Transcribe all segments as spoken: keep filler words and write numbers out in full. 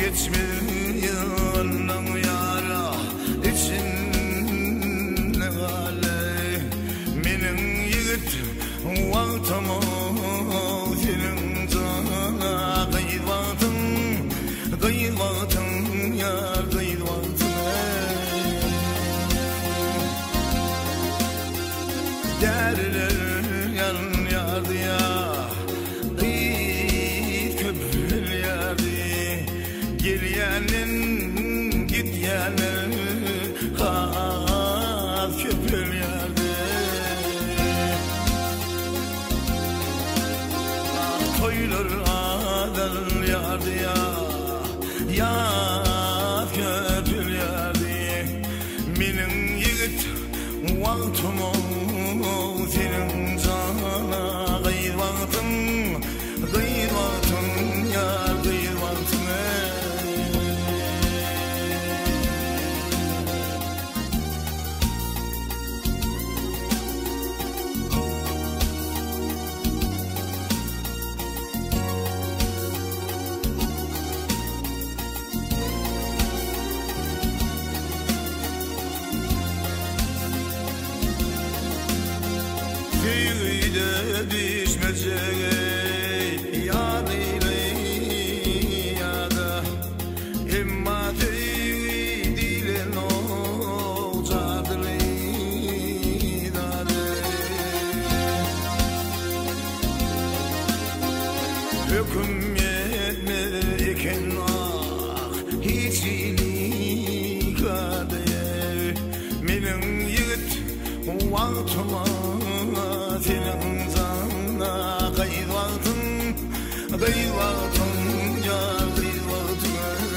geçmiyorsun yara içinde gale menin yigit vaktıma senin cana kıyvatın kıyvatın yar kıyvatın derler yan yardı ya gelyenin gityenin kal köpül yerde toylar adal yardı ya yat köpül yerde menin yigit vaktıma senin cana gayr vaktim gayr vaktim yar gayr vaktim Sevgide düşmeyecek yadı ile yadı emma dilin olacaktı dadı hüküm yetmeyken ah hiç iyilik adı menin yigit vaktıma senin zana kayıt vaktin kayıt vaktin ya kayıt vaktin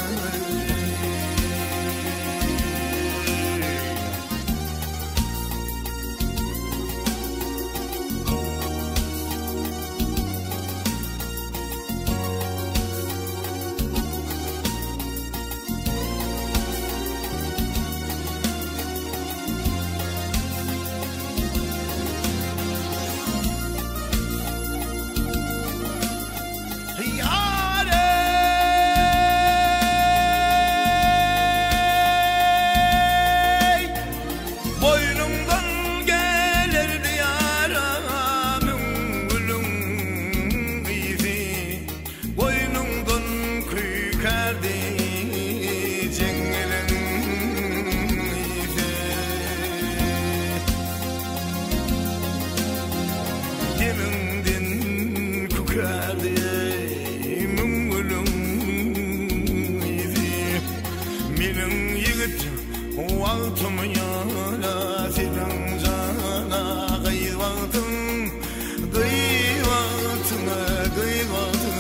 menin yigit vaktim yana senin cana kayıt vaktin kayıt vaktin kayıt vaktin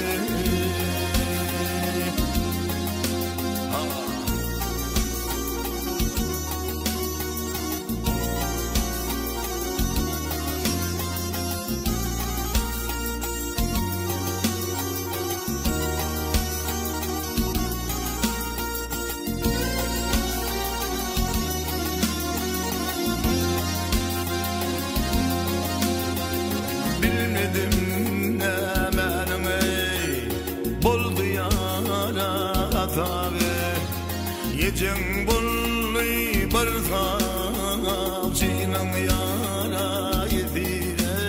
Yecen bully barzab çiğnem yara yedire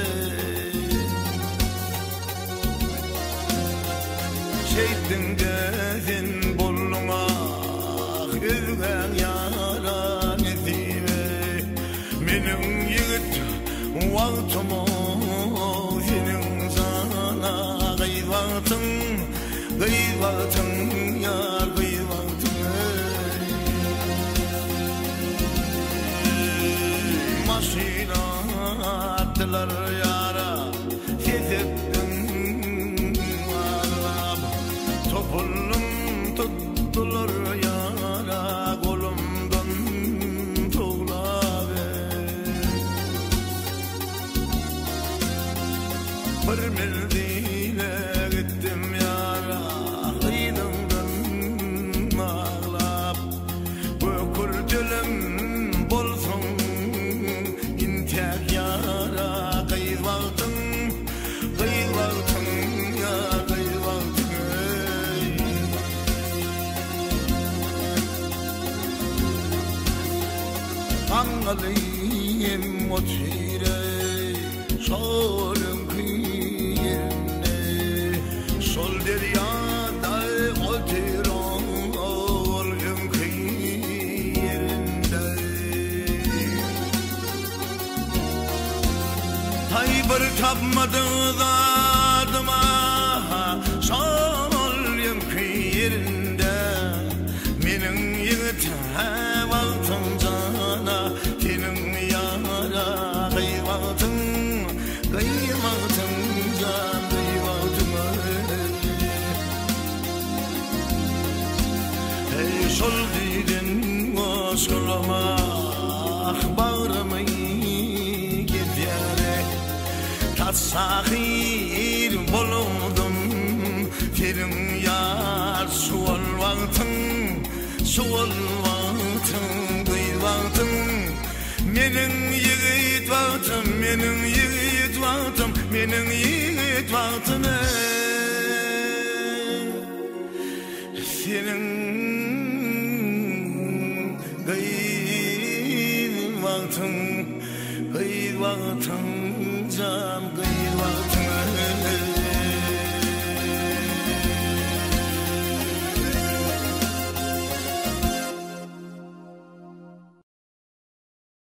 şeytin gezin bulluma özgen yara yedire menin yigit vaktıma senin sana gayr vaktin gayr vaktin yar gayr vaktin maşina attılar yara sezettin ağlab topullum tuttular yara kolumdan tuğlabe bir mildiyle gittim yara kıydımdan ağlab bökürtülüm bolsun intek yara kayıt vaktin kayıt vaktin ya kayıt vaktin Angalayım o tire solun kıyırne sol deryada oturan oğlum kıyırında hay bir tapmadı zadıma solun kıyırında menin yigit hevaltım cana tenin yara kıyvatın kıyvatın can kıyvatın ey sol dedin oskulama bağrımı gidyere tatsahir bulundum tenin yar sual vaktın sual vaktın kıyvatın menin yigit vaktım menin yigit vaktım menin yigit vaktım senin kıyt vaktın kıyt vaktın can kıyt vaktın